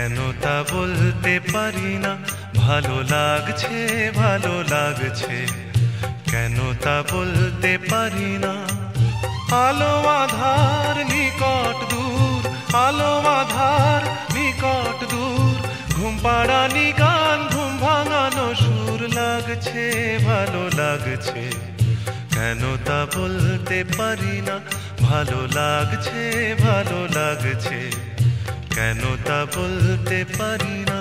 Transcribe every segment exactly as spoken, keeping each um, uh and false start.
কেন তা বলতে পারি না, ভালো লাগছে ভালো লাগছে, কেন তা বলতে পারি না। আলো আধার নিকট দূর, আলো আধার নিকট দূর, ঘুম পাড়ানি গান ঘুম ভাঙানো সুর, লাগছে ভালো লাগছে, কেন তা বলতে পারি না। ভালো লাগছে ভালো লাগছে, কেন তা বলতে পারি না।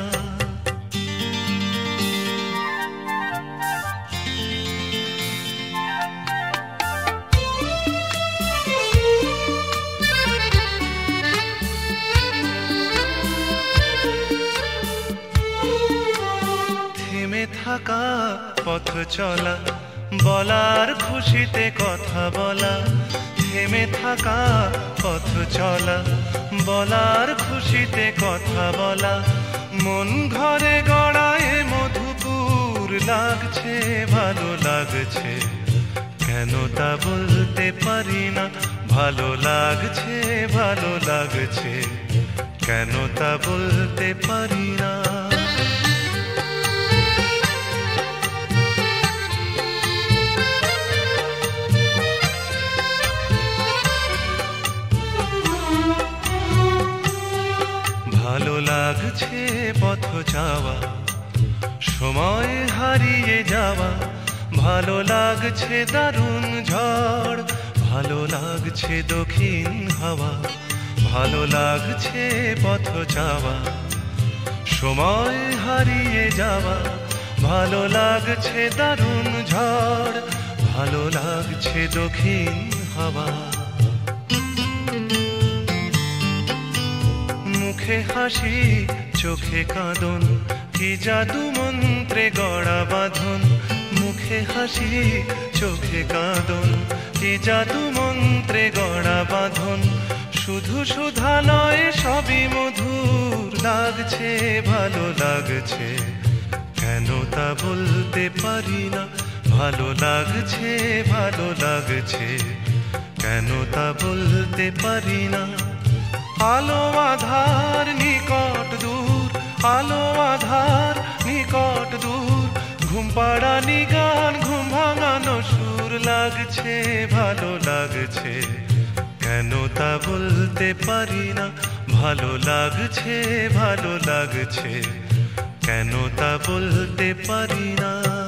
থেমে থাকা পথ চলা, বলার খুশিতে কথা বলা, থেমে থাকা পথ চলা, বলার খুশিতে কথা বলা, মন ঘরে গড়ায় মধুপুর, লাগছে ভালো লাগছে, কেন তা বলতে পারি না। ভালো লাগছে ভালো লাগছে, কেন তা বলতে পারি না। ভালো লাগছে পথ যাওয়া, সময় হারিয়ে যাওয়া, ভালো লাগছে দারুণ ঝড়, ভালো লাগছে দক্ষিণ হাওয়া, ভালো লাগছে পথ যাওয়া, সময় হারিয়ে যাওয়া, ভালো লাগছে দারুণ ঝড়, ভালো লাগছে দক্ষিণ হাওয়া। মুখে হাসি চোখে কাঁদন, কি জাদু মন্ত্রে গড়া বাঁধন, মুখে হাসি চোখে কাঁদন, কি জাদু মন্ত্রে গড়া বাঁধন, শুধু সুধা নয় সবই মধুর, লাগছে ভালো লাগছে, কেন তা বলতে পারি না। ভালো লাগছে ভালো লাগছে, কেন তা বলতে পারি না। আলো আধার নিকট দূর, আলো আধার নিকট দূর, ঘুম পাড়ানি গান ঘুম ভাঙানো সুর, লাগছে ভালো লাগছে, কেন তা বলতে পারি না। ভালো লাগছে ভালো লাগছে, কেন তা বলতে পারি না।